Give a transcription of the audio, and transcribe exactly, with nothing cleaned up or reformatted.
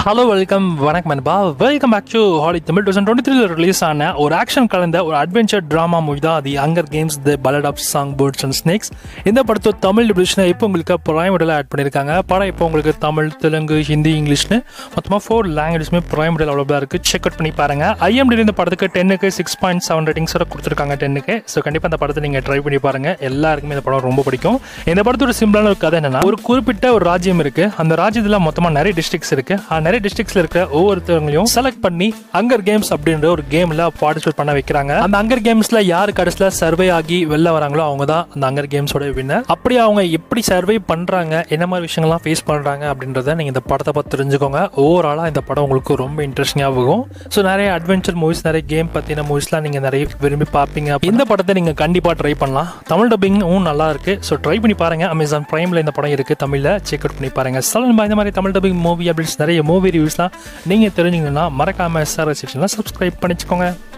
Hello welcome வணக்கம் நண்பா welcome back to ஹாலி தமிழ் டூ தௌசண்ட் டுவெண்ட்டி த்ரீல ரிலீஸ் ஆன ஒரு ஆக்ஷன் கலந்த ஒரு அட்வென்ச்சர் ட்ராமா மூவி தான் the hunger games the ballad of songbirds and snakes. இந்த படத்தோட தமிழ் டிவிஷனை இப்போ உங்களுக்கு பிரைமரியில் ஆட் பண்ணியிருக்காங்க. படம் இப்போ உங்களுக்கு தமிழ், தெலுங்கு, ஹிந்தி, இங்கிலீஷ்னு மொத்தமாக ஃபோர் லாங்குவேஜ்மே பிரைமரியில் அவ்வளோ இருக்குது. செக் அவுட் பண்ணி பாருங்க. ஐஎம்டி இந்த படத்துக்கு டென்னுக்கு சிக்ஸ் பாயிண்ட் செவன் ரேட்டிங்ஸ் வரை கொடுத்துருக்காங்க டென்னுக்கு. ஸோ கண்டிப்பாக இந்த படத்தை நீங்கள் ட்ரை பண்ணி பாருங்க. எல்லாருக்குமே இந்த படம் ரொம்ப பிடிக்கும். இந்த படத்தோட சிம்பிளான ஒரு கதை என்னன்னா, ஒரு குறிப்பிட்ட ஒரு ராஜ்யம் இருக்கு. அந்த ராஜ்யத்தில் மொத்தமாக நிறைய டிஸ்ட்ரிக்ஸ் இருக்கு. நிறைய டிஸ்ட்ரிக்ட்ஸ்ல இருக்க ஒவ்வொருத்தவங்களையும் செலக்ட் பண்ணி ஹங்கர் கேம்ஸ் அப்படின்ற ஒரு கேம்ல பார்ட்டிசிபேட் பண்ண வைக்கிறாங்க. அந்த ஹங்கர் கேம்ஸ்ல யாரு கடைசியில சர்வே ஆகி வெளில வராங்களோ அவங்க தான் அந்த ஹங்கர் கேம்ஸோட வின்னர். அப்படி அவங்க எப்படி சர்வே பண்றாங்க, என்ன மாதிரி விஷயங்கள்லாம் ஃபேஸ் பண்றாங்க அப்படின்றத நீங்க இந்த படத்தை பார்த்து தெரிஞ்சுக்கோங்க. ஓவராலா இந்த படம் உங்களுக்கு ரொம்ப இன்ட்ரெஸ்டிங்கா இருக்கும். ஸோ நிறைய அட்வென்ச்சர் மூவிஸ், நிறைய கேம் பத்தின மூவிஸ்லாம் நீங்க நிறைய விரும்பி பார்ப்பீங்க. இந்த படத்தை நீங்க கண்டிப்பா ட்ரை பண்ணலாம். தமிழ் டப்பிங்கும் நல்லா இருக்கு. ஸோ ட்ரை பண்ணி பாருங்க. அமேசான் பிரைம்ல இந்த படம் இருக்கு. தமிழ்ல செக் அவுட் பண்ணி பாருங்க. சலன் இந்த மாதிரி தமிழ் டப்பிங் மூவி அப்படின்னு நிறைய மூவி ரிவ்யூஸ்லாம் நீங்க தெரிஞ்சுக்கணும்னா மறக்காம எஸ்ஆர்எஸ் செக்ஷன்ல சப்ஸ்கிரைப் பண்ணிச்சுக்கோங்க.